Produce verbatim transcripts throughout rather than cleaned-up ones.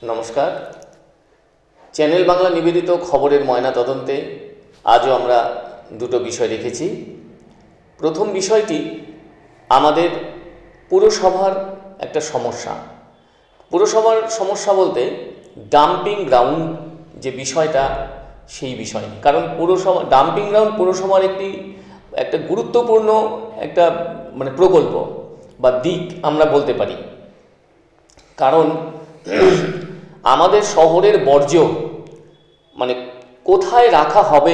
নমস্কার। চ্যানেল বাংলা নিবেদিত খবরের ময়না তদন্তে আজও আমরা দুটো বিষয় রেখেছি। প্রথম বিষয়টি আমাদের পুরসভার একটা সমস্যা। পুরসভার সমস্যা বলতে ডাম্পিং গ্রাউন্ড যে বিষয়টা, সেই বিষয়। কারণ পুরসভা ডাম্পিং গ্রাউন্ড পুরসভার একটি একটা গুরুত্বপূর্ণ একটা মানে প্রকল্প বা দিক আমরা বলতে পারি। কারণ আমাদের শহরের বর্জ্য মানে কোথায় রাখা হবে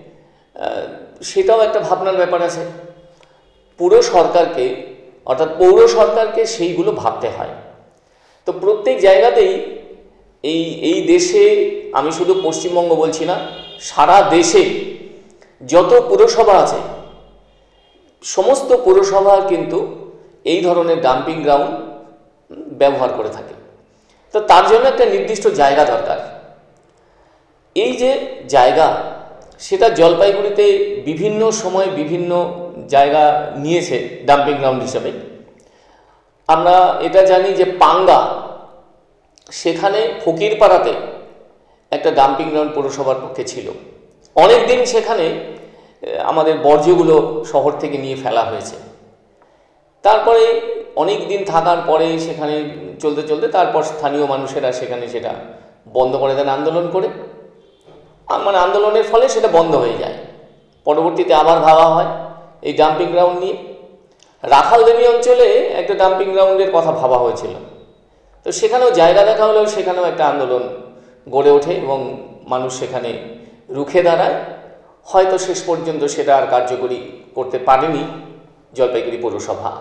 সেটাও একটা ভাবনার ব্যাপার আছে। পুরো সরকারকে অর্থাৎ পৌর সরকারকে সেইগুলো ভাবতে হয়। তো প্রত্যেক জায়গাতেই এই এই দেশে, আমি শুধু পশ্চিমবঙ্গ বলছি না, সারা দেশে যত পুরসভা আছে সমস্ত পুরসভা কিন্তু এই ধরনের ডাম্পিং গ্রাউন্ড ব্যবহার করে থাকে। তো তার জন্য একটা নির্দিষ্ট জায়গা দরকার। এই যে জায়গা, সেটা জলপাইগুড়িতে বিভিন্ন সময় বিভিন্ন জায়গা নিয়েছে ডাম্পিং গ্রাউন্ড হিসাবে। আমরা এটা জানি যে পাঙ্গা, সেখানে ফকিরপাড়াতে একটা ডাম্পিং গ্রাউন্ড পৌরসভার পক্ষে ছিল। অনেক দিন সেখানে আমাদের বর্জ্যগুলো শহর থেকে নিয়ে ফেলা হয়েছে। তারপরে অনেক দিন থাকার পরে সেখানে চলতে চলতে তারপর স্থানীয় মানুষেরা সেখানে সেটা বন্ধ করে দেন আন্দোলন করে। মানে আন্দোলনের ফলে সেটা বন্ধ হয়ে যায়। পরবর্তীতে আবার ভাবা হয় এই ডাম্পিং গ্রাউন্ড নিয়ে। রাখালদেবী অঞ্চলে একটা ডাম্পিং গ্রাউন্ডের কথা ভাবা হয়েছিল। তো সেখানেও জায়গা দেখা হলেও সেখানেও একটা আন্দোলন গড়ে ওঠে এবং মানুষ সেখানে রুখে দাঁড়ায়। হয়তো শেষ পর্যন্ত সেটা আর কার্যকরী করতে পারেনি জলপাইগুড়ি পৌরসভা।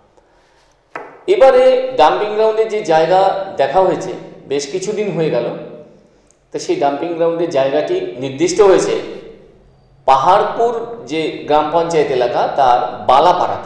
এবারে ডাম্পিং গ্রাউন্ডে যে জায়গা দেখা হয়েছে, বেশ কিছুদিন হয়ে গেল। তো সেই ডাম্পিং গ্রাউন্ডের জায়গাটি নির্দিষ্ট হয়েছে পাহাড়পুর যে গ্রাম পঞ্চায়েত এলাকা, তার বালাপাড়াতে।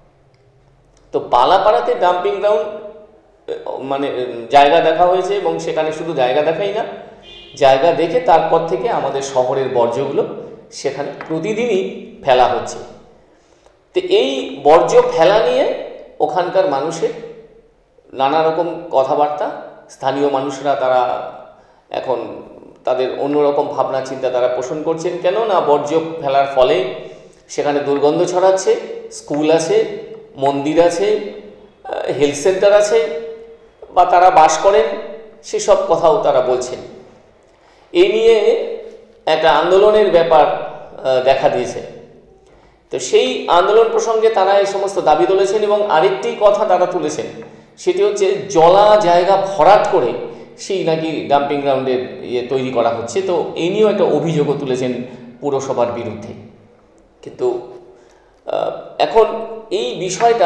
তো বালাপাড়াতে ডাম্পিং গ্রাউন্ড মানে জায়গা দেখা হয়েছে এবং সেখানে শুধু জায়গা দেখাই না, জায়গা দেখে তারপর থেকে আমাদের শহরের বর্জ্যগুলো সেখানে প্রতিদিনই ফেলা হচ্ছে। তো এই বর্জ্য ফেলা নিয়ে ওখানকার মানুষের নানা রকম কথাবার্তা। স্থানীয় মানুষরা তারা এখন তাদের অন্যরকম ভাবনা চিন্তা তারা পোষণ করছেন। কেন না, বর্জ্য ফেলার ফলে সেখানে দুর্গন্ধ ছড়াচ্ছে। স্কুল আছে, মন্দির আছে, হেলথ সেন্টার আছে, বা তারা বাস করেন, সেসব কথাও তারা বলছেন। এই নিয়ে একটা আন্দোলনের ব্যাপার দেখা দিয়েছে। তো সেই আন্দোলন প্রসঙ্গে তারা এই সমস্ত দাবি তুলেছেন এবং আরেকটি কথা তারা তুলেছেন, সেটি হচ্ছে জলা জায়গা ভরাট করে সেই নাকি ডাম্পিং গ্রাউন্ডের ইয়ে তৈরি করা হচ্ছে। তো এই নিয়েও একটা অভিযোগও তুলেছেন পুরসভার বিরুদ্ধে। কিন্তু এখন এই বিষয়টা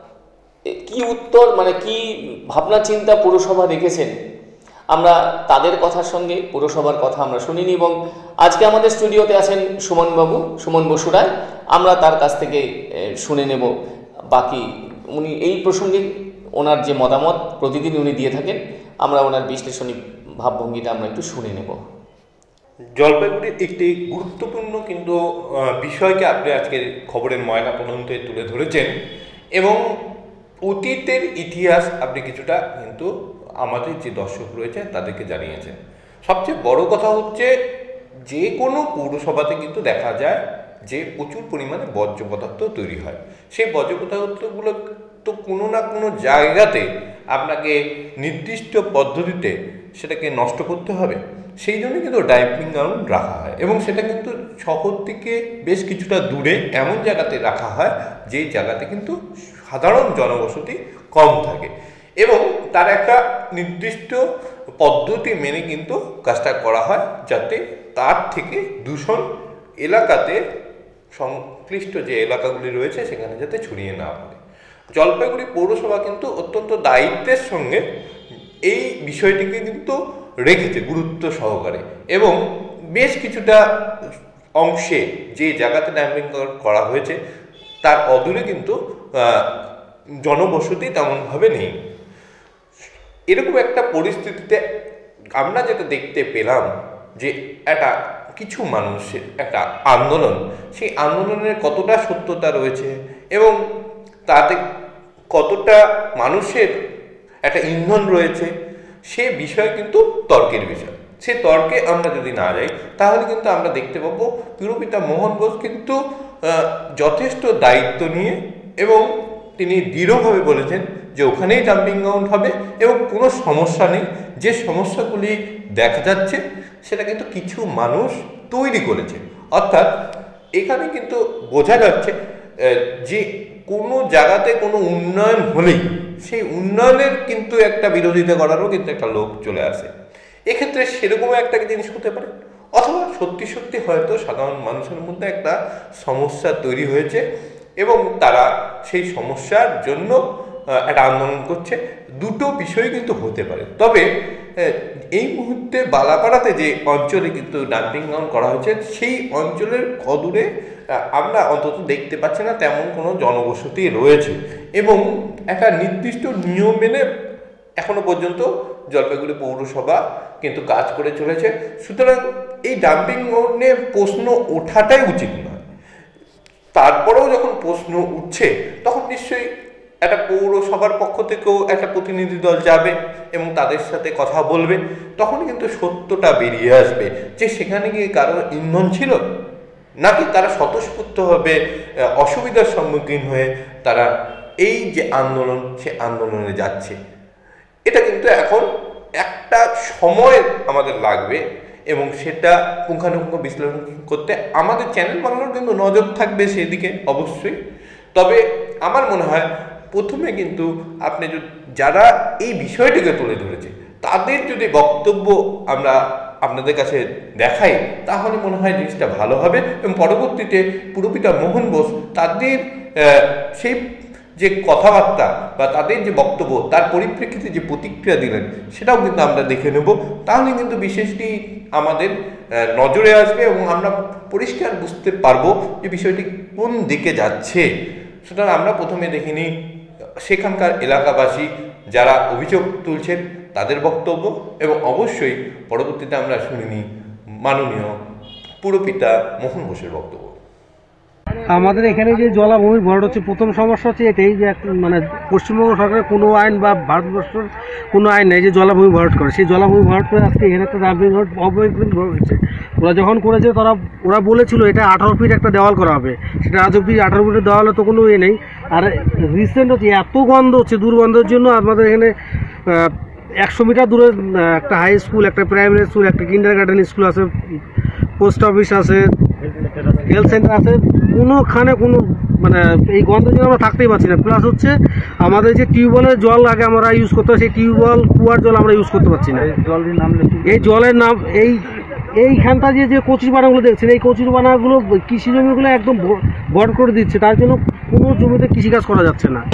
কি উত্তর মানে কি ভাবনা চিন্তা পুরসভা রেখেছেন, আমরা তাদের কথার সঙ্গে পুরসভার কথা আমরা শুনিনি। এবং আজকে আমাদের স্টুডিওতে আছেন সুমনবাবু, সুমন বসু রায়। আমরা তার কাছ থেকে শুনে নেব বাকি উনি এই প্রসঙ্গে ওনার যে মতামত প্রতিদিন উনি দিয়ে থাকেন, আমরা ওনার বিশ্লেষণী ভাবভঙ্গিটা আমরা একটু শুনে নেব। জলপাইগুড়ির একটি গুরুত্বপূর্ণ কিন্তু বিষয়কে আপনি আজকের খবরের ময়না তদন্তে তুলে ধরেছেন এবং অতীতের ইতিহাস আপনি কিছুটা কিন্তু আমাদের যে দর্শক রয়েছে তাদেরকে জানিয়েছেন। সবচেয়ে বড় কথা হচ্ছে, যে কোনো পৌরসভাতে কিন্তু দেখা যায় যে প্রচুর পরিমাণে বর্জ্য পদার্থ তৈরি হয়। সেই বর্জ্য পদার্থগুলো তো কোনো না কোনো জায়গাতে আপনাকে নির্দিষ্ট পদ্ধতিতে সেটাকে নষ্ট করতে হবে। সেই জন্য কিন্তু ডাম্পিং গ্রাউন্ড রাখা হয় এবং সেটা কিন্তু শহর থেকে বেশ কিছুটা দূরে এমন জায়গাতে রাখা হয় যে জায়গাতে কিন্তু সাধারণ জনবসতি কম থাকে এবং তার একটা নির্দিষ্ট পদ্ধতি মেনে কিন্তু কাজটা করা হয়, যাতে তার থেকে দূষণ এলাকাতে সংশ্লিষ্ট যে এলাকাগুলি রয়েছে সেখানে যাতে ছড়িয়ে না পড়ে। জলপাইগুড়ি পৌরসভা কিন্তু অত্যন্ত দায়িত্বের সঙ্গে এই বিষয়টিকে কিন্তু রেখেছে গুরুত্ব সহকারে এবং বেশ কিছুটা অংশে যে জায়গাতে ডাম্পিং করা হয়েছে তার অদূরে কিন্তু জনবসতি তেমনভাবে নেই। এরকম একটা পরিস্থিতিতে আমরা যেটা দেখতে পেলাম যে একটা কিছু মানুষের একটা আন্দোলন, সেই আন্দোলনের কতটা সত্যতা রয়েছে এবং তাতে কতটা মানুষের একটা ইন্ধন রয়েছে সে বিষয় কিন্তু তর্কের বিষয়। সে তর্কে আমরা যদি না যাই তাহলে কিন্তু আমরা দেখতে পাবো পুরপিতা মোহন বোস কিন্তু যথেষ্ট দায়িত্ব নিয়ে এবং তিনি দৃঢ়ভাবে বলেছেন যে ওখানেই ডাম্পিং গ্রাউন্ড হবে এবং কোনো সমস্যা নেই। যে সমস্যাগুলি দেখা যাচ্ছে সেটা কিন্তু কিছু মানুষ তৈরি করেছে। অর্থাৎ এখানে কিন্তু বোঝা যাচ্ছে যে কোনো জায়গাতে কোনো উন্নয়ন হলেই সেই উন্নয়নের কিন্তু একটা বিরোধিতা করারও কিন্তু একটা লোক চলে আসে। এক্ষেত্রে সেরকম একটা জিনিস হতে পারে, অথবা সত্যি সত্যি হয়তো সাধারণ মানুষের মধ্যে একটা সমস্যা তৈরি হয়েছে এবং তারা সেই সমস্যার জন্য একটা আন্দোলন করছে। দুটো বিষয় কিন্তু হতে পারে। তবে এই মুহূর্তে বালাপাড়াতে যে অঞ্চলে কিন্তু ডাম্পিং গ্রাউন্ড করা হয়েছে সেই অঞ্চলের কদূরে আমরা অন্তত দেখতে পাচ্ছি না তেমন কোনো জনবসতি রয়েছে এবং একটা নির্দিষ্ট নিয়ম মেনে এখনো পর্যন্ত জলপাইগুড়ি পৌরসভা কিন্তু কাজ করে চলেছে। সুতরাং এই ডাম্পিং গ্রাউন্ড নিয়ে প্রশ্ন ওঠাটাই উচিত নয়। তারপরেও যখন প্রশ্ন উঠছে তখন নিশ্চয়ই একটা পৌরসভার পক্ষ থেকেও একটা প্রতিনিধি দল যাবে এবং তাদের সাথে কথা বলবে। তখন কিন্তু সত্যটা বেরিয়ে আসবে যে সেখানে কি কারোর ইন্ধন ছিল, নাকি তারা স্বতঃস্ফূর্তভাবে অসুবিধার সম্মুখীন হয়ে তারা এই যে আন্দোলন সে আন্দোলনে যাচ্ছে। এটা কিন্তু এখন একটা সময় আমাদের লাগবে এবং সেটা পুঙ্খানুপুঙ্খ বিশ্লেষণ করতে আমাদের চ্যানেল বাংলার কিন্তু নজর থাকবে সেদিকে অবশ্যই। তবে আমার মনে হয় প্রথমে কিন্তু আপনি যারা এই বিষয়টিকে তুলে ধরেছে তাদের যদি বক্তব্য আমরা আপনাদের কাছে দেখাই তাহলে মনে হয় জিনিসটা ভালো হবে এবং পরবর্তীতে পুরপিতা মোহন বোস তাদের সেই যে কথাবার্তা বা তাদের যে বক্তব্য তার পরিপ্রেক্ষিতে যে প্রতিক্রিয়া দিলেন সেটাও কিন্তু আমরা দেখে নেব। তাহলে কিন্তু বিশেষটি আমাদের নজরে আসবে এবং আমরা পরিষ্কার বুঝতে পারবো যে বিষয়টি কোন দিকে যাচ্ছে। সুতরাং আমরা প্রথমে দেখে নিই সেখানকার এলাকাবাসী যারা অভিযোগ তুলছেন তাদের বক্তব্য এবং অবশ্যই পরবর্তীতে আমরা শুনে নিই মাননীয় পুরপিতা মোহন বোসের বক্তব্য। আমাদের এখানে যে জলাভূমি ভরাট হচ্ছে, প্রথম সমস্যা হচ্ছে এটাই যে মানে পশ্চিমবঙ্গ সরকারের কোনো আইন বা ভারতবর্ষের কোনো আইন নেই যে জলাভূমি ভরাট করে। সেই জলাভূমি ভরাট করে আজকে এখানে একটা ডাম্পিং গ্রাউন্ড অবৈধ হয়েছে। ওরা যখন করেছে তারা ওরা বলেছিল এটা আঠারো ফিট একটা দেওয়াল করা হবে, সেটা আজ অব্দি আঠারো ফিটের দেওয়ালে তো কোনো ইয়ে নেই। আর রিসেন্ট হচ্ছে এত গন্ধ হচ্ছে, দুর্গন্ধের জন্য আমাদের এখানে একশো মিটার দূরে একটা হাই স্কুল, একটা প্রাইমারি স্কুল, একটা কিন্ডার গার্ডেন স্কুল আছে, পোস্ট অফিস আছে, হেলথ সেন্টার আছে, কোনোখানে কোনো মানে এই গন্ধের জন্য আমরা থাকতেই পারছি না। প্লাস হচ্ছে আমাদের যে টিউবওয়েলের জল আগে আমরা ইউজ করতে হয় সেই টিউবওয়েল কুয়ার জল আমরা ইউজ করতে পারছি না। এই জলের নাম এই এইখানটা যে যে কচুরিপানাগুলো দেখছেন এই কচুরিপানাগুলো কৃষি জমিগুলো একদম ভর করে দিচ্ছে, তার জন্য কোনো জমিতে কৃষিকাজ করা যাচ্ছে না।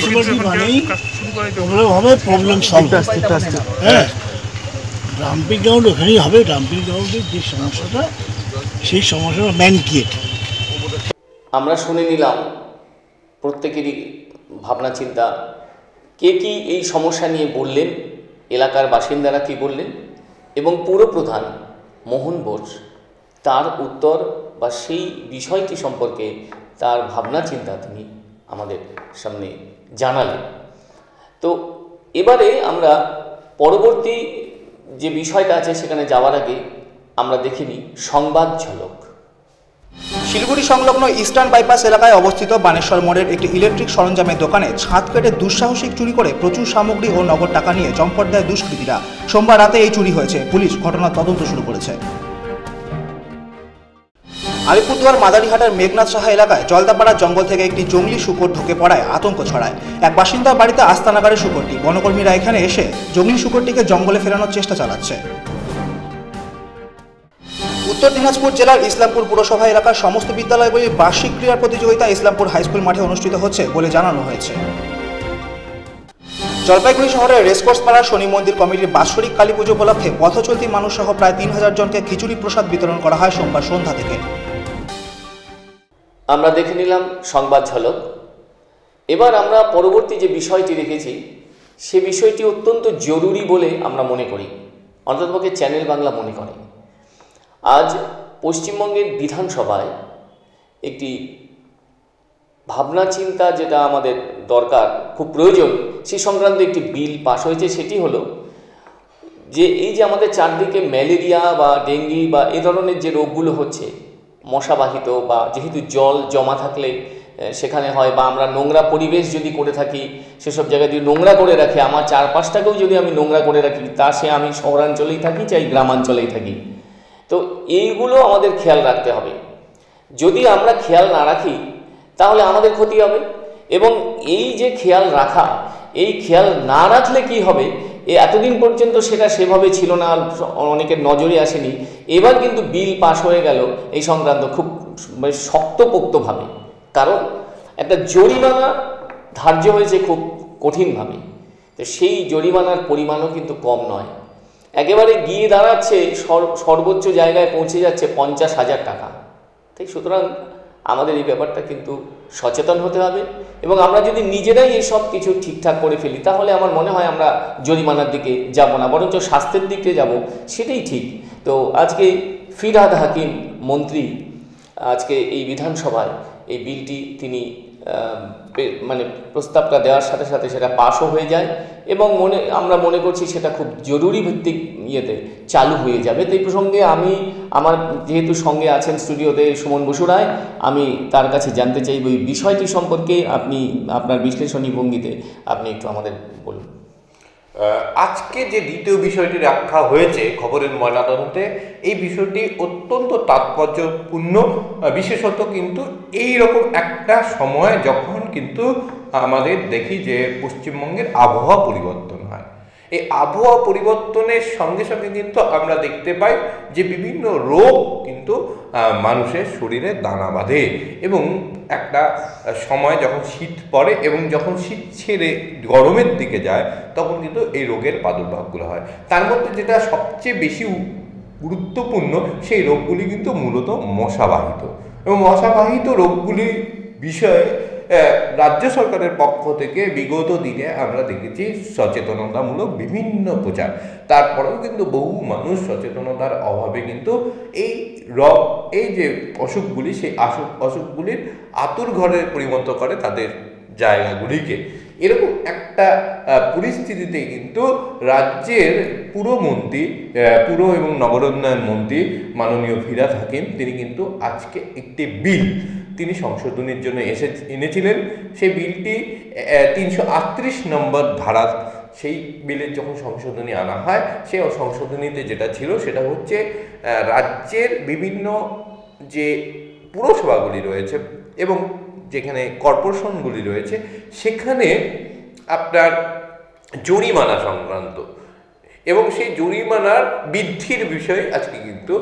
প্রবলেম সলভ হ্যাঁ ডাম্পিং গ্রাউন্ড ওখানেই হবে। ডাম্পিং গ্রাউন্ডের যে সমস্যাটা সেই সমস্যাটা ম্যান ক্রিয়েট। আমরা শুনে নিলাম প্রত্যেকেরই ভাবনা চিন্তা, কে কি এই সমস্যা নিয়ে বললেন, এলাকার বাসিন্দারা কি বললেন এবং পুরপ্রধান মোহন বোস তার উত্তর বা সেই বিষয়টি সম্পর্কে তার ভাবনা চিন্তা তিনি আমাদের সামনে জানালেন। তো এবারে আমরা পরবর্তী যে বিষয়টা আছে সেখানে যাওয়ার আগে আমরা দেখে নিই সংবাদ ঝলক। শিলিগুড়ি সংলগ্ন ইস্টার্ন বাইপাস এলাকায় অবস্থিত বানেশ্বর মোড়ের একটি ইলেকট্রিক সরঞ্জামের দোকানে ছাদ কেটে দুঃসাহসিক চুরি করে প্রচুর সামগ্রী ও নগদ টাকা নিয়ে চম্পট দেয় দুষ্কৃতীরা। সোমবার রাতে এই চুরি হয়েছে। পুলিশ ঘটনার তদন্ত শুরু করেছে। আলিপুরদুয়ার মাদারিহাটার মেঘনাথ সাহা এলাকায় জলদাপাড়া জঙ্গল থেকে একটি জঙ্গলি শূকর ঢুকে পড়ায় আতঙ্ক ছড়ায়। এক বাসিন্দার বাড়িতে আস্তানাগারে শূকরটি। বনকর্মীরা এখানে এসে জঙ্গলি শূকরটিকে জঙ্গলে ফেরানোর চেষ্টা চালাচ্ছে। উত্তর দিনাজপুর জেলার ইসলামপুর পুরসভা এলাকার সমস্ত বিদ্যালয়গুলির বার্ষিক ক্রীড়া প্রতিযোগিতা ইসলামপুর হাইস্কুল মাঠে অনুষ্ঠিত হচ্ছে বলে জানানো হয়েছে। জলপাইগুড়ি শহরের রেসকোর্স পাড়ার শনি মন্দির কমিটির বাৎসরিক কালী পুজো উপলক্ষে পথচলতি মানুষ সহ প্রায় তিন হাজার জনকে খিচুড়ি প্রসাদ বিতরণ করা হয় সোমবার সন্ধ্যা থেকে। আমরা দেখে নিলাম সংবাদ ঝলক। এবার আমরা পরবর্তী যে বিষয়টি দেখেছি সে বিষয়টি অত্যন্ত জরুরি বলে আমরা মনে করি, অন্ততপক্ষে চ্যানেল বাংলা মনে করে। আজ পশ্চিমবঙ্গের বিধানসভায় একটি ভাবনা চিন্তা যেটা আমাদের দরকার, খুব প্রয়োজন, সে সংক্রান্ত একটি বিল পাশ হয়েছে। সেটি হলো যে এই যে আমাদের চারদিকে ম্যালেরিয়া বা ডেঙ্গি বা এই ধরনের যে রোগগুলো হচ্ছে মশাবাহিত, বা যেহেতু জল জমা থাকলে সেখানে হয়, বা আমরা নোংরা পরিবেশ যদি করে থাকি, সেসব জায়গায় যদি নোংরা করে রাখি, আমার চারপাশটাকেও যদি আমি নোংরা করে রাখি, তা সে আমি শহরাঞ্চলেই থাকি চাই গ্রামাঞ্চলেই থাকি, তো এইগুলো আমাদের খেয়াল রাখতে হবে। যদি আমরা খেয়াল না রাখি তাহলে আমাদের ক্ষতি হবে। এবং এই যে খেয়াল রাখা, এই খেয়াল না রাখলে কি হবে, এ এতদিন পর্যন্ত সেটা সেভাবে ছিল না, অনেকের নজরে আসেনি, এবার কিন্তু বিল পাস হয়ে গেল এই সংক্রান্ত খুব শক্তপোক্তভাবে। কারণ একটা জরিমানা ধার্য হয়েছে খুব কঠিনভাবে, তো সেই জরিমানার পরিমাণও কিন্তু কম নয়, একেবারে গিয়ে দাঁড়াচ্ছে সর্বোচ্চ জায়গায় পৌঁছে যাচ্ছে পঞ্চাশ হাজার টাকা। ঠিক, সুতরাং আমাদের এই ব্যাপারটা কিন্তু সচেতন হতে হবে, এবং আমরা যদি নিজেরাই এই সব কিছু ঠিকঠাক করে ফেলি তাহলে আমার মনে হয় আমরা জরিমানার দিকে যাব না, বরঞ্চ স্বাস্থ্যের দিকে যাব, সেটাই ঠিক। তো আজকে ফিরহাদ হাকিম মন্ত্রী আজকে এই বিধানসভায় এই বিলটি তিনি মানে প্রস্তাবটা দেওয়ার সাথে সাথে সেটা পাশও হয়ে যায়, এবং মনে আমরা মনে করছি সেটা খুব জরুরি ভিত্তিক ইয়েতে চালু হয়ে যাবে। তো এই প্রসঙ্গে আমি আমার যেহেতু সঙ্গে আছেন স্টুডিওতে সুমন বসু রায়, আমি তার কাছে জানতে চাইব এই বিষয়টি সম্পর্কে, আপনি আপনার বিশ্লেষণী ভঙ্গিতে আপনি একটু আমাদের বলুন। আজকে যে দ্বিতীয় বিষয়টি রাখা হয়েছে খবরের ময়নাতদন্তে, এই বিষয়টি অত্যন্ত তাৎপর্যপূর্ণ, বিশেষত কিন্তু এই রকম একটা সময় যখন কিন্তু আমাদের দেখি যে পশ্চিমবঙ্গের আবহাওয়া পরিবর্তন হয়। এই আবহাওয়া পরিবর্তনের সঙ্গে সঙ্গে কিন্তু আমরা দেখতে পাই যে বিভিন্ন রোগ কিন্তু মানুষের শরীরে দানা বাঁধে, এবং একটা সময় যখন শীত পড়ে এবং যখন শীত ছেড়ে গরমের দিকে যায় তখন কিন্তু এই রোগের প্রাদুর্ভাবগুলো হয়। তার মধ্যে যেটা সবচেয়ে বেশি গুরুত্বপূর্ণ, সেই রোগগুলি কিন্তু মূলত মশাবাহিত, এবং মশাবাহিত রোগগুলির বিষয়ে রাজ্য সরকারের পক্ষ থেকে বিগত দিনে আমরা দেখেছি সচেতনতামূলক বিভিন্ন প্রচার, তারপরেও কিন্তু বহু মানুষ সচেতনতার অভাবে কিন্তু এই রোগ, এই যে অসুখগুলি, সেই অসুখ অসুখগুলির আতুর ঘরে পরিণত করে তাদের জায়গাগুলিকে। এরকম একটা পরিস্থিতিতে কিন্তু রাজ্যের পুরমন্ত্রী, পুর এবং নগরোন্নয়ন মন্ত্রী মাননীয় ফিরহাদ হাকিম, তিনি কিন্তু আজকে একটি বিল তিনি সংশোধনের জন্য এসে এনেছিলেন। সেই বিলটি তিনশো আটত্রিশ নম্বর ধারা, সেই বিলের যখন সংশোধনী আনা হয়, সেই সংশোধনীতে যেটা ছিল সেটা হচ্ছে রাজ্যের বিভিন্ন যে পুরসভাগুলি রয়েছে এবং যেখানে কর্পোরেশনগুলি রয়েছে সেখানে আপনার জরিমানা সংক্রান্ত, এবং সেই জরিমানার বৃদ্ধির বিষয়ে আজকে কিন্তু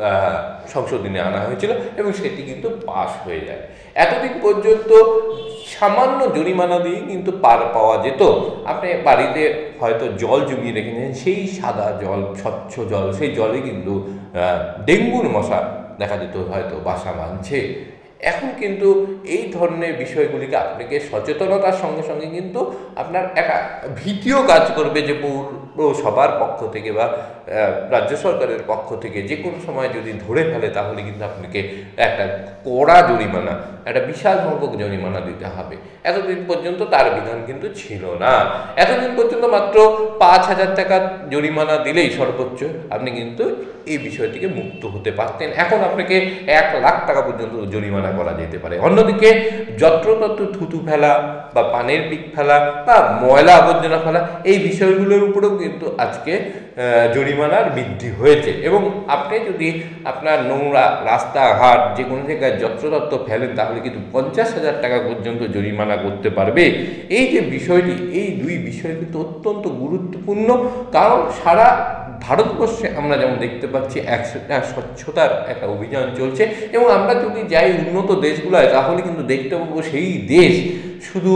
সংশোধনী আনা হয়েছিল, এবং সেটি কিন্তু পাস হয়ে যায়। এতদিন পর্যন্ত সামান্য জরিমানা দিয়ে কিন্তু পার পাওয়া যেত। আপনি বাড়িতে হয়তো জল জমিয়ে রেখেছেন, সেই সাদা জল, স্বচ্ছ জল, সেই জলে কিন্তু ডেঙ্গুর মশা দেখা যেত হয়তো বাসা বাঁধছে। এখন কিন্তু এই ধরনের বিষয়গুলিকে আপনাকে সচেতনতার সঙ্গে সঙ্গে কিন্তু আপনার একটা ভীতিও কাজ করবে যে পৌরসভার পক্ষ থেকে বা রাজ্য সরকারের পক্ষ থেকে যে কোনো সময় যদি ধরে ফেলে তাহলে কিন্তু আপনাকে একটা কড়া জরিমানা, একটা বিশাল সংখ্যক জরিমানা দিতে হবে। এতদিন পর্যন্ত তার বিধান কিন্তু ছিল না। এতদিন পর্যন্ত মাত্র পাঁচ হাজার টাকা জরিমানা দিলেই সর্বোচ্চ আপনি কিন্তু এই বিষয় থেকে মুক্ত হতে পারতেন। এখন আপনাকে এক লাখ টাকা পর্যন্ত জরিমানা করা যেতে পারে। অন্যদিকে যত্রতত্র থুতু ফেলা বা পানের পিক ফেলা বা ময়লা আবর্জনা ফেলা, এই বিষয়গুলোর উপরেও কিন্তু আজকে জরিমানার বৃদ্ধি হয়েছে। এবং আপনি যদি আপনার নোংরা রাস্তাঘাট যে কোনো জায়গায় যত্রতত্র ফেলেন তাহলে কিন্তু পঞ্চাশ হাজার টাকা পর্যন্ত জরিমানা করতে পারবে। এই যে বিষয়টি, এই দুই বিষয় কিন্তু অত্যন্ত গুরুত্বপূর্ণ, কারণ সারা ভারতবর্ষে আমরা যেমন দেখতে পাচ্ছি একটা স্বচ্ছতার একটা অভিযান চলছে, এবং আমরা যদি যাই উন্নত দেশগুলোয় তাহলে কিন্তু দেখতে পাবো সেই দেশ শুধু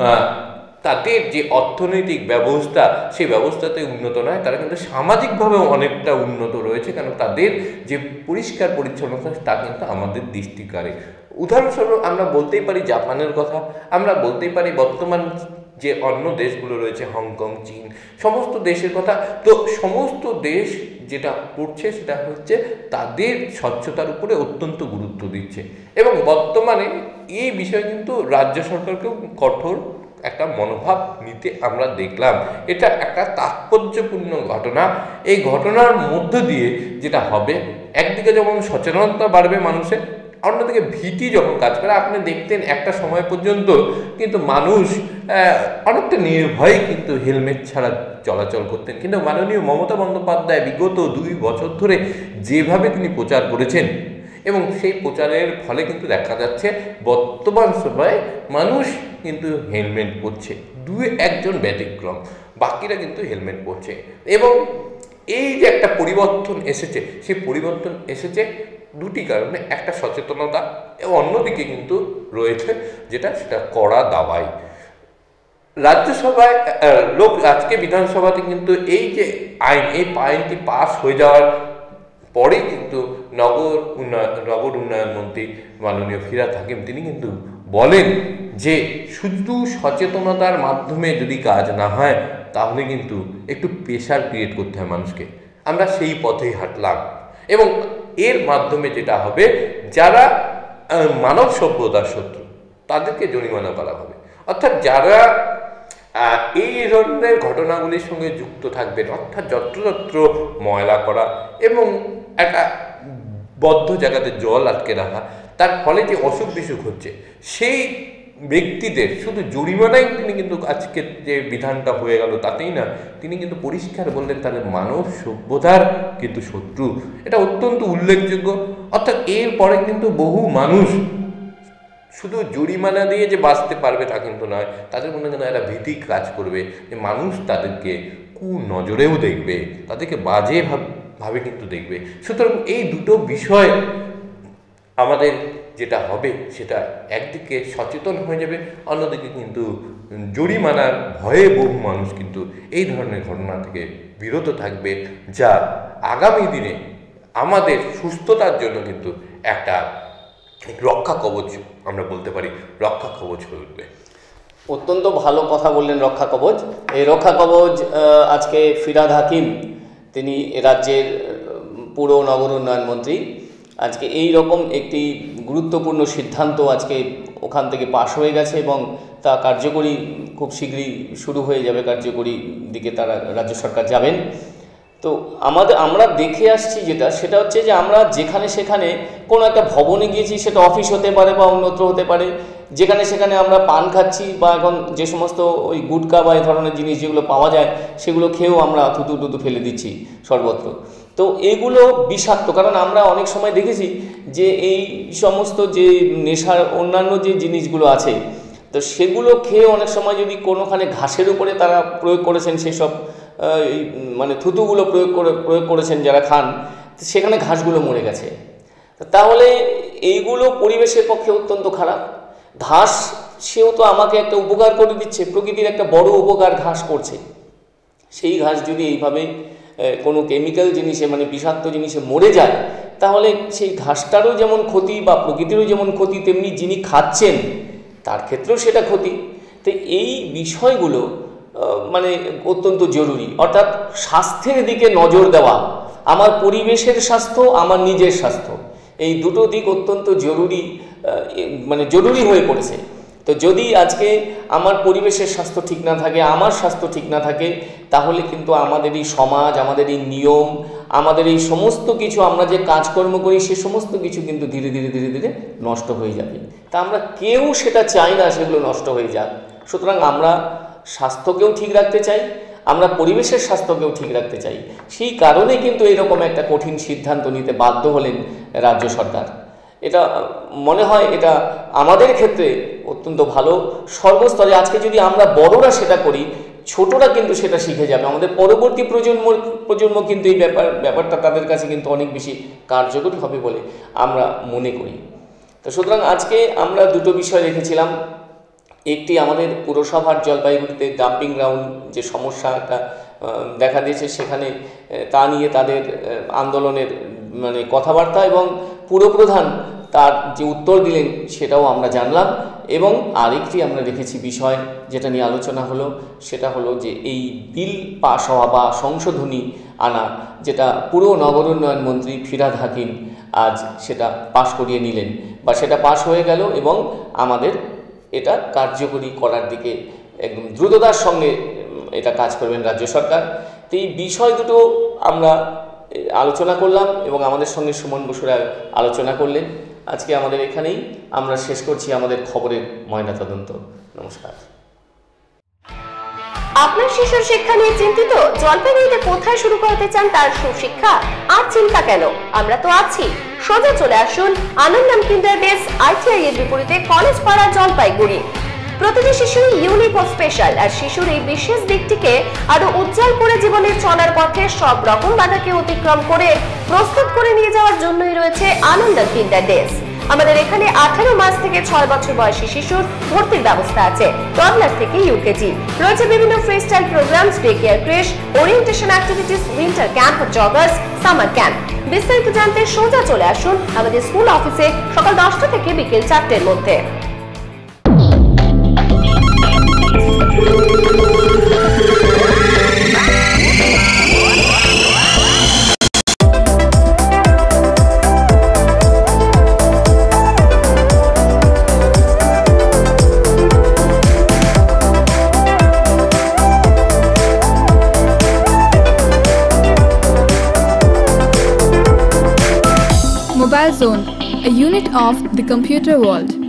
তাদের যে অর্থনৈতিক ব্যবস্থা সেই ব্যবস্থাতে উন্নত নয়, তারা কিন্তু সামাজিকভাবেও অনেকটা উন্নত রয়েছে, কারণ তাদের যে পরিষ্কার পরিচ্ছন্নতা তা কিন্তু আমাদের দৃষ্টি কাড়ে। উদাহরণস্বরূপ আমরা বলতেই পারি জাপানের কথা, আমরা বলতেই পারি বর্তমান যে অন্য দেশগুলো রয়েছে হংকং, চীন, সমস্ত দেশের কথা। তো সমস্ত দেশ যেটা করছে সেটা হচ্ছে তাদের স্বচ্ছতার উপরে অত্যন্ত গুরুত্ব দিচ্ছে, এবং বর্তমানে এই বিষয়ে কিন্তু রাজ্য সরকারকেও কঠোর একটা মনোভাব নিতে আমরা দেখলাম। এটা একটা তাৎপর্যপূর্ণ ঘটনা। এই ঘটনার মধ্য দিয়ে যেটা হবে, একদিকে যেমন সচেতনতা বাড়বে মানুষের, অন্যদিকে ভীতি যখন কাজ করে। আপনি দেখতেন একটা সময় পর্যন্ত কিন্তু মানুষ অনেকটা নির্ভয়ে কিন্তু হেলমেট ছাড়া চলাচল করতেন, কিন্তু মাননীয় মমতা বন্দ্যোপাধ্যায় বিগত দুই বছর ধরে যেভাবে তিনি প্রচার করেছেন এবং সেই প্রচারের ফলে কিন্তু দেখা যাচ্ছে বর্তমান সময়ে মানুষ কিন্তু হেলমেট পরছে, দুই একজন ব্যতিক্রম, বাকিরা কিন্তু হেলমেট পরছে। এবং এই যে একটা পরিবর্তন এসেছে, সেই পরিবর্তন এসেছে দুটি কারণে, একটা সচেতনতা এবং অন্যদিকে কিন্তু রয়েছে যেটা সেটা কড়া দাবাই। রাজ্যসভায় লোক আজকে বিধানসভাতে কিন্তু এই যে আইন, এই আইনটি পাস হয়ে যাওয়ার পরে কিন্তু নগর উন্নয়ন নগর উন্নয়ন মন্ত্রী মাননীয় ফিরহাদ হাকিম তিনি কিন্তু বলেন যে শুধু সচেতনতার মাধ্যমে যদি কাজ না হয় তাহলে কিন্তু একটু প্রেশার ক্রিয়েট করতে হয় মানুষকে। আমরা সেই পথেই হাঁটলাম এবং এর মাধ্যমে যেটা হবে, যারা মানব সভ্যতার শত্রু তাদেরকে জরিমানা করা হবে। অর্থাৎ যারা এই ধরনের ঘটনাগুলির সঙ্গে যুক্ত থাকবেন, অর্থাৎ যত্রতত্র ময়লা করা এবং একটা বদ্ধ জায়গাতে জল আটকে রাখা, তার ফলে যে অসুখ বিসুখ হচ্ছে, সেই ব্যক্তিদের শুধু জরিমানাই তিনি কিন্তু আজকে যে বিধানটা হয়ে গেল তাতেই না, তিনি কিন্তু পরিষ্কার বললেন তাদের মানব সভ্যতার কিন্তু শত্রু। এটা অত্যন্ত উল্লেখযোগ্য। অর্থাৎ এরপরে কিন্তু বহু মানুষ শুধু জরিমানা দিয়ে যে বাঁচতে পারবে তা কিন্তু নয়, তাদের মনে যেন একটা ভীতি কাজ করবে যে মানুষ তাদেরকে কু নজরেও দেখবে, তাদেরকে বাজে ভাবে কিন্তু দেখবে। সুতরাং এই দুটো বিষয় আমাদের যেটা হবে সেটা একদিকে সচেতন হয়ে যাবে, অন্যদিকে কিন্তু জরিমানার ভয়ে বহু মানুষ কিন্তু এই ধরনের ঘটনা থেকে বিরত থাকবে, যা আগামী দিনে আমাদের সুস্থতার জন্য কিন্তু একটা রক্ষা কবচ, আমরা বলতে পারি রক্ষা কবচ হয়ে উঠবে। অত্যন্ত ভালো কথা বললেন, রক্ষা কবচ। এই রক্ষা কবচ আজকে ফিরহাদ হাকিম, তিনি রাজ্যের পুর নগর উন্নয়ন মন্ত্রী, আজকে এই রকম একটি গুরুত্বপূর্ণ সিদ্ধান্ত আজকে ওখান থেকে পাশ হয়ে গেছে এবং তা কার্যকরী খুব শীঘ্রই শুরু হয়ে যাবে, কার্যকরী দিকে তারা রাজ্য সরকার যাবেন। তো আমাদের আমরা দেখে আসছি যেটা, সেটা হচ্ছে যে আমরা যেখানে সেখানে কোনো একটা ভবনে গিয়েছি, সেটা অফিস হতে পারে বা অন্যত্র হতে পারে, যেখানে সেখানে আমরা পান খাচ্ছি বা এখন যে সমস্ত ওই গুটকা বা এই ধরনের জিনিস যেগুলো পাওয়া যায় সেগুলো খেয়েও আমরা থুতু টুতু ফেলে দিচ্ছি সর্বত্র। তো এগুলো বিষাক্ত, কারণ আমরা অনেক সময় দেখেছি যে এই সমস্ত যে নেশার অন্যান্য যে জিনিসগুলো আছে, তো সেগুলো খেয়ে অনেক সময় যদি কোনোখানে ঘাসের উপরে তারা প্রয়োগ করেছেন, সেসব মানে থুতুগুলো প্রয়োগ করে প্রয়োগ করেছেন যারা খান, সেখানে ঘাসগুলো মরে গেছে। তাহলে এইগুলো পরিবেশের পক্ষে অত্যন্ত খারাপ। ঘাস সেও তো আমাকে একটা উপকার করে দিচ্ছে, প্রকৃতির একটা বড় উপকার ঘাস করছে। সেই ঘাস যদি এইভাবে কোনো কেমিক্যাল জিনিসে মানে বিষাক্ত জিনিসে মরে যায়, তাহলে সেই ঘাসটারও যেমন ক্ষতি বা প্রকৃতিরও যেমন ক্ষতি, তেমনি যিনি খাচ্ছেন তার ক্ষেত্রেও সেটা ক্ষতি। তো এই বিষয়গুলো মানে অত্যন্ত জরুরি। অর্থাৎ স্বাস্থ্যের দিকে নজর দেওয়া, আমার পরিবেশের স্বাস্থ্য, আমার নিজের স্বাস্থ্য, এই দুটো দিক অত্যন্ত জরুরি, মানে জরুরি হয়ে পড়েছে। তো যদি আজকে আমার পরিবেশের স্বাস্থ্য ঠিক না থাকে, আমার স্বাস্থ্য ঠিক না থাকে, তাহলে কিন্তু আমাদের এই সমাজ, আমাদের এই নিয়ম, আমাদের এই সমস্ত কিছু আমরা যে কাজকর্ম করি সে সমস্ত কিছু কিন্তু ধীরে ধীরে ধীরে ধীরে নষ্ট হয়ে যাবে। তা আমরা কেউ সেটা চাই না সেগুলো নষ্ট হয়ে যাক। সুতরাং আমরা স্বাস্থ্যকেও ঠিক রাখতে চাই, আমরা পরিবেশের স্বাস্থ্যকেও ঠিক রাখতে চাই। সেই কারণে কিন্তু এরকম একটা কঠিন সিদ্ধান্ত নিতে বাধ্য হলেন রাজ্য সরকার। এটা মনে হয় এটা আমাদের ক্ষেত্রে অত্যন্ত ভালো। সর্বস্তরে আজকে যদি আমরা বড়রা সেটা করি, ছোটরা কিন্তু সেটা শিখে যাবে। আমাদের পরবর্তী প্রজন্ম প্রজন্ম কিন্তু এই ব্যাপার ব্যাপারটা তাদের কাছে কিন্তু অনেক বেশি কার্যকরী হবে বলে আমরা মনে করি। তো সুতরাং আজকে আমরা দুটো বিষয় রেখেছিলাম। একটি আমাদের পুরসভার জলপাইগুড়িতে ডাম্পিং গ্রাউন্ড যে সমস্যাটা দেখা দিয়েছে, সেখানে তা নিয়ে তাদের আন্দোলনের মানে কথাবার্তা এবং পুরপ্রধান তার যে উত্তর দিলেন সেটাও আমরা জানলাম। এবং আরেকটি আমরা রেখেছি বিষয় যেটা নিয়ে আলোচনা হলো, সেটা হলো যে এই বিল পাশ হওয়া বা সংশোধনী আনা, যেটা পুর নগর উন্নয়ন মন্ত্রী ফিরহাদ হাকিম আজ সেটা পাশ করিয়ে নিলেন বা সেটা পাশ হয়ে গেল এবং আমাদের এটা কার্যকরী করার দিকে একদম দ্রুততার সঙ্গে এটা কাজ করবেন রাজ্য সরকার। তো এই বিষয় দুটো আমরা আলোচনা করলাম এবং আমাদের সঙ্গে সুমন বসুরা আলোচনা করলেন। আজকে আমাদের এখানেই আমরা শেষ করছি আমাদের খবরের ময়নাতদন্ত। নমস্কার। আপনার শিশুর শিক্ষা নিয়ে চিন্তিত? জলপাইগুড়িতে কোথায় শুরু করতে চান তার সুশিক্ষা? আর চিন্তা কেন, আমরা তো আছি। সোজা চলে আসুন আনন্দম কিন্ডার ডেস আইটিআই এর বিপরীতে কলেজ পাড়া জলপাইগুড়ি। প্রতিটি শিশুর ইউনিক ও স্পেশাল, আর শিশুর এই বিশেষ দিকটিকে আরো উজ্জ্বল করে জীবনের চলার পথে সব রকম বাধাকে অতিক্রম করে প্রস্তুত করে নিয়ে যাওয়ার জন্যই রয়েছে আনন্দম কিন্ডার ডেস। আমাদের এখানে আঠারো মাস থেকে ছয় বছর বয়সী শিশুর ভর্তির ব্যবস্থা আছে। টডলার থেকে ইউকেজি রয়েছে বিভিন্ন free style programmes, day care creche, orientation activities, winter camp, joggers, summer camp. বিস্তারিত জানতে সোজা চলে আসুন আমাদের স্কুল অফিসে সকাল দশটা থেকে বিকেল চারটের মধ্যে। Mobile Zone, a unit of the computer world.